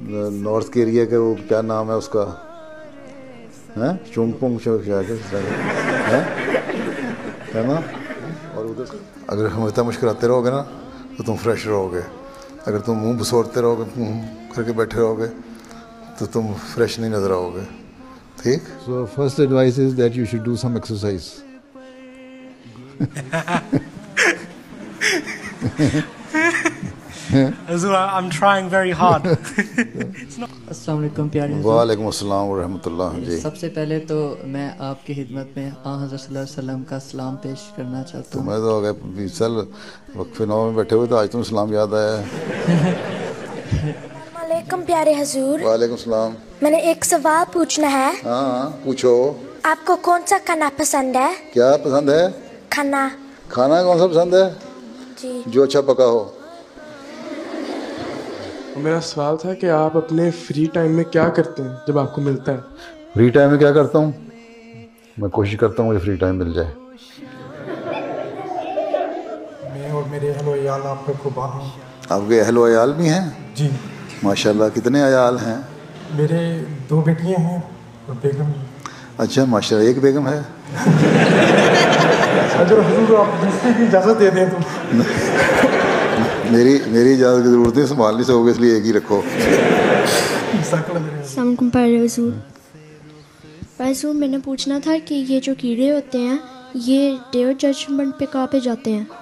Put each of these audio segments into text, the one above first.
North کیریا کے وہ کیا نام ہے اس کا, چونگ پونگ ہے نا. اور ادھر اگر ہمیشہ مسکراتے رہو گے نا تو تم فریش رہو گے. اگر تم منہ بسورتے رہو گے, منہ کر کے بیٹھے رہو گے تو تم فریش نہیں نظر آؤ گے. ٹھیک. So first advice is that you should do some exercise. I'm trying very hard. السلام علیکم پیارے حضور. وعلیکم السلام ورحمۃ اللہ. جی سب سے پہلے تو میں آپ کی خدمت میں حضرت صلی اللہ علیہ وسلم کا سلام پیش کرنا چاہتا ہوں. تمہیں تو ہو گئے 20 سال وقفے نو میں بیٹھے ہوئے تو آج تم اسلام یاد آیا ہے. السلام علیکم پیارے حضور. وعلیکم السلام. میں نے ایک سوال پوچھنا ہے. ہاں پوچھو. آپ کو کون سا کھانا پسند ہے؟ کیا پسند ہے؟ کھانا. کھانا کون سا پسند ہے؟ جی جو اچھا پکا ہو. میرا سوال تھا کہ آپ اپنے فری ٹائم میں کیا کرتے ہیں جب آپ کو ملتا ہے؟ فری ٹائم میں کیا کرتا ہوں؟ میں کوشش کرتا ہوں مجھے فری ٹائم مل جائے. میں اور میرے اہل و عیال آپ کا قربان ہوں. آپ کے اہل و عیال بھی ہیں؟ جی ماشاءاللہ. کتنے عیال ہیں؟ میرے 2 بیٹیاں ہیں اور بیگم. اچھا ماشاءاللہ. ایک بیگم ہے؟ اگر حضور آپ دوسرے کی اجازت دے دیں تو. میری اجازت کی ضرورت نہیں, سنبھال نہیں سکو گے اس لیے ایک ہی رکھو. السلام علیکم پیارے حضور. حضور میں نے پوچھنا تھا کہ یہ جو کیڑے ہوتے ہیں یہ ڈے آف ججمنٹ پہ کہاں پہ جاتے ہیں؟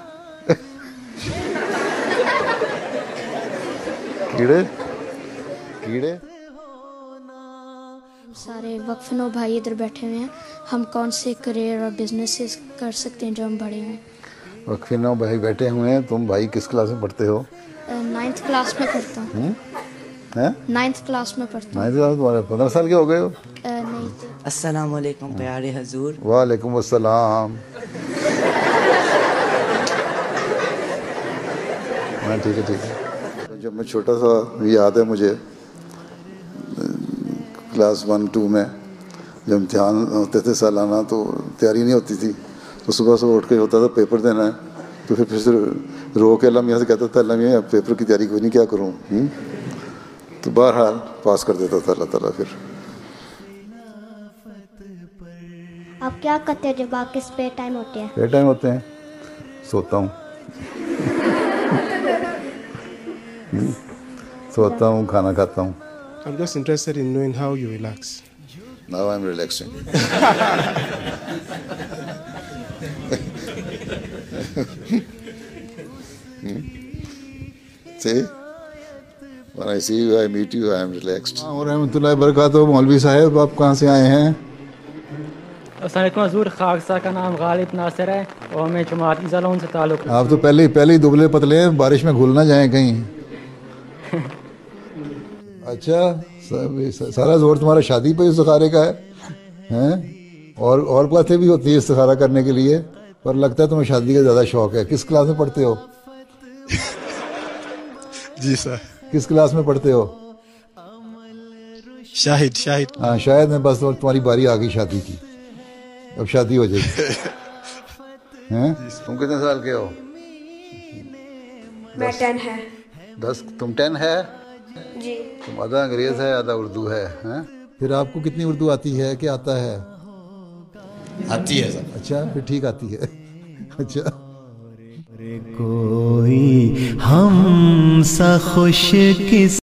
کیڑے سارے وقف نو بھائی ادھر بیٹھے ہوئے ہیں. ہم کون سے کریئر اور بزنسز کر سکتے ہیں جو ہم بڑے ہیں؟ وقفے نو بھائی بیٹھے ہوئے ہیں. تم بھائی کس کلاس میں پڑھتے ہو؟ 9th کلاس میں پڑھتا ہوں. 9th کلاس میں پڑھتا ہوں. 9th class. تمہارے 15 سال کے ہو گئے ہو؟ نہیں. السلام علیکم پیارے حضور. وعلیکم السلام. ہاں ٹھیک ہے ٹھیک ہے. جب میں چھوٹا تھا یاد ہے مجھے کلاس 1-2 میں جب امتحان ہوتے تھے سالانہ تو تیاری نہیں ہوتی تھی. تو صبح سے اٹھ کے ہوتا تھا پیپر دینا ہے تو پھر سے رو کے اللہ میاں سے کہتا تھا اللہ میاں اب پیپر کی تیاری کوئی نہیں کیا کروں. تو بہرحال پاس کر دیتا تھا اللہ تعالیٰ. پھر آپ کیا کرتے ہیں جب آپ کے اسپیئر ٹائم ہوتے ہیں؟ اسپیئر ٹائم ہوتے ہیں سوتا ہوں. سوتا ہوں, کھانا کھاتا ہوں. I'm just interested in knowing how you relax. Now I'm relaxing. See? When I see you, I meet you, I am relaxed. ورحمۃ اللہ وبرکاتہ. مولوی صاحب آپ کہاں سے آئے ہیں؟ السلام علیکم حضور. خاکسا کا نام غالب ناصر ہے اور میں جماعت ازالون سے تعلق ہے. آپ تو پہلے ہی دبلے پتلے ہیں, بارش میں گھل نہ جائیں کہیں. اچھا سارا زور تمہارا شادی پہ استخارے کا ہے؟ اور باتیں بھی ہوتی ہے استخارہ کرنے کے لیے, پر لگتا ہے تمہیں شادی کا زیادہ شوق ہے. کس کلاس میں پڑھتے ہو؟ جی سر. کس کلاس میں پڑھتے ہو؟ شاہد. ہاں شاید میں. بس تمہاری باری آ گئی شادی کی, اب شادی ہو جائے گی. تم کتنے سال کے ہو؟ میں 10 ہے. 10. تم 10 ہے؟ جی. تم آدھا انگریز ہے آدھا اردو ہے. پھر آپ کو کتنی اردو آتی ہے کہ آتا ہے؟ آتی ہے سر. اچھا پھر ٹھیک آتی ہے. اچھا کوئی ہم سا خوش کس